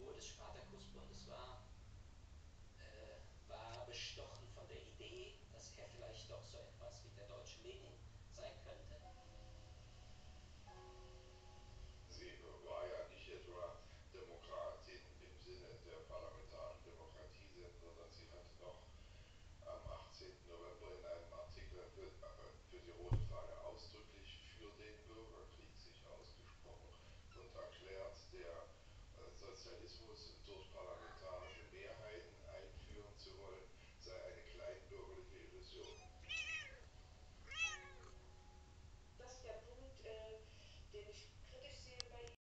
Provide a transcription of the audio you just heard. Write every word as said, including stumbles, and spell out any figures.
Figur des Spartakusbundes war, äh, war bestochen von der Idee, dass er vielleicht doch so etwas wie der deutsche Lenin sein könnte. Sie war ja nicht etwa Demokratin im Sinne der parlamentarischen Demokratie sind, sondern sie hat noch am achtzehnten November in einem Artikel für, äh, für die Rote Fahne ausdrücklich für den Bürgerkrieg sich ausgesprochen und erklärt, der äh, Sozialismus durch parlamentarische Mehrheiten einführen zu wollen, sei eine kleinbürgerliche Illusion. Das ist der Punkt, äh, den ich